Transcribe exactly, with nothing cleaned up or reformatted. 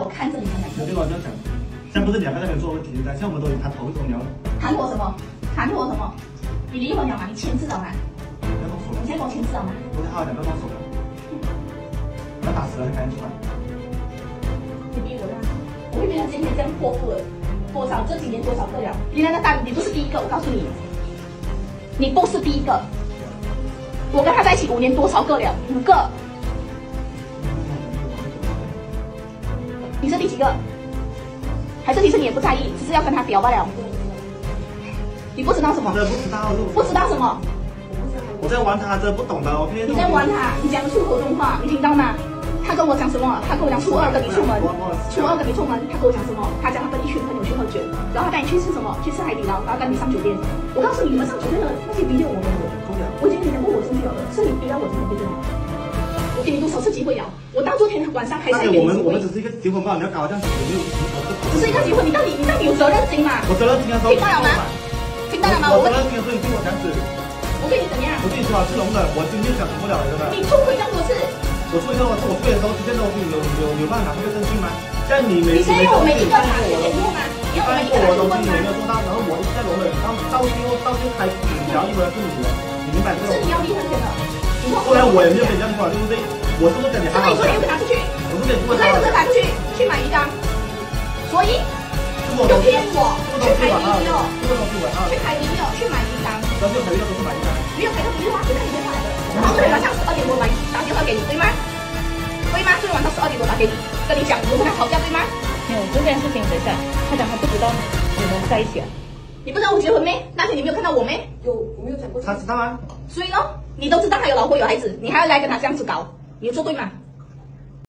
看着你们两个。 有跟我这样讲，现在不是两个在那边做问题，现在我们都已经谈头一头聊了。 谈我什么？谈我什么？你离婚了吗？你签字了吗？ 不要动手了。 你先给我签字了吗？ 昨天还有两个动手了，要打死了赶紧出来。 你逼我让，我会变成今天这样泼妇了。多少这几年多少个了？你那个单你不是第一个，我告诉你，你不是第一个。我跟他在一起五年，多少个了？五个。你是第几个？还是其实你也不在意，只是要跟他表罢了？你不知道什么？ 真的不知道， 不知道什么？ 我在玩他，真的不懂的。我你在玩他，你讲的出口中话，你听到吗？他跟我讲什么？他跟我讲初二跟你出门，初二跟你出门，他跟我讲什么？他讲他跟一群朋友去喝酒，然后他带你去吃什么？去吃海底捞，然后带你上酒店。我告诉你，你们上酒店的那些 video 我没有，我已经跟你讲过我进去了的，是你逼到我进去的。我给你多少次机会了？我到昨天晚上还是给你机会。 我们我们只是一个结婚吧，你要搞这样子，没有只是一个结婚，你到底你到底有责任心吗？ 我责任心啊，听到了吗？听到了吗？ 我责任心的时候你听我讲子。 我对你怎样？ 我对你说好是龙的，我今天讲什么了，对吧？ 你出轨这么多次。 我出一个，我我出轨的时候，之前都有有有有办法拿出个证据吗？像你没你现在要我每一个查我去检录吗？要我每一个我查去问吗？ 东西你没有做到，然后我一直在容忍，到到最后到最后开只要一回来是你的，你明白这个？ 是你要离婚的。 后来我也没有跟你这样说，对不对？我是不是跟你好好讲？ 所以说你又拿出去， 我是跟你我所以就是拿出去去买鱼缸，所以就骗我去海底捞，去海底捞去买鱼缸， 然后就海底捞都是买鱼缸， 没有海底捞不是花，我看你电话来的，然后昨天晚上十二点多来打电话给你，对吗？对吗？昨天晚上十二点多打给你，跟你讲我跟他吵架，对吗？ 没有这件事情，等一下，他讲他不知道你们在一起啊。 你不知道我结婚没？那天你没有看到我没？ 有，我没有讲过。 他知道啊。 所以呢，你都知道他有老婆有孩子，你还要来跟他这样子搞，你做对吗？